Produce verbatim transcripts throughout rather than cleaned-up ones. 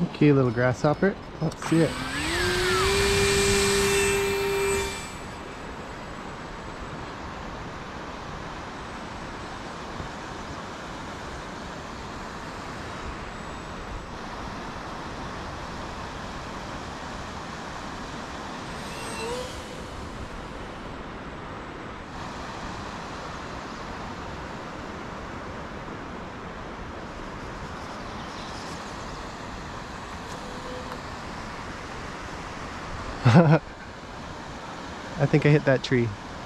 Okay, little grasshopper. Let's see it. I think I hit that tree.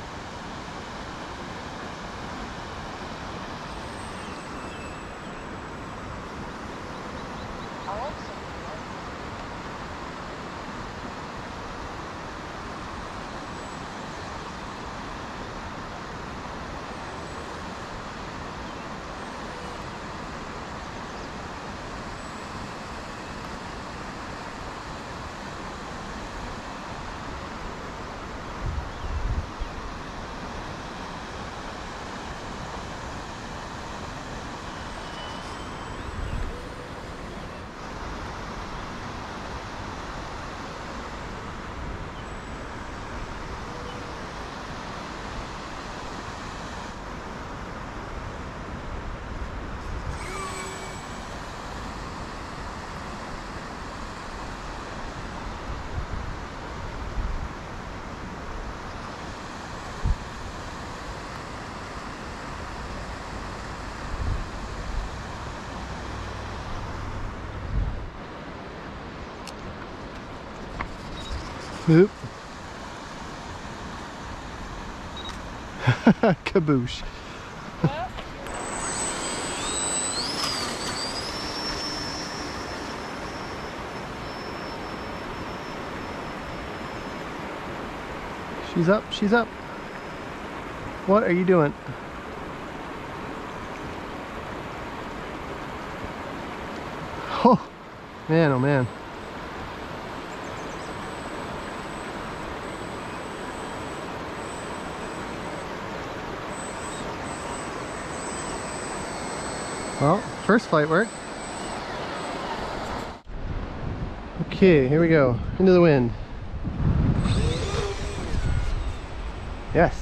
Oop. Kaboosh. She's up, she's up. What are you doing? Oh, man, oh man. Well, first flight worked. Okay, here we go. Into the wind. Yes.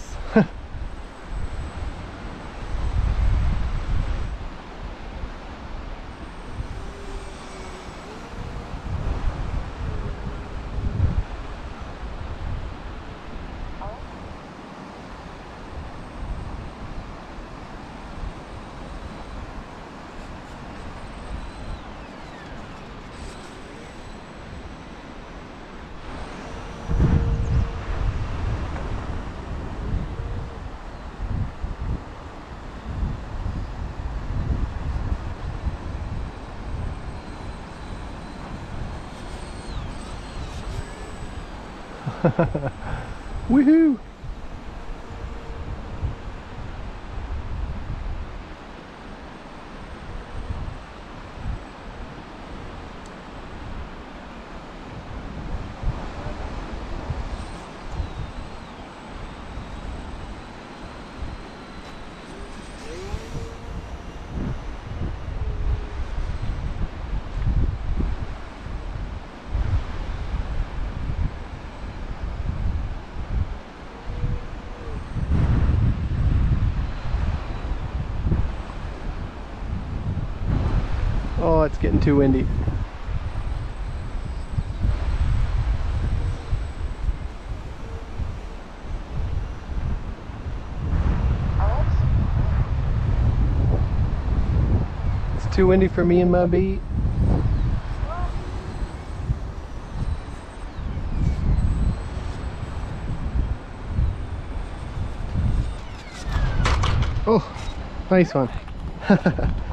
Woohoo! Oh, it's getting too windy. It's too windy for me and my beat. Oh, nice one.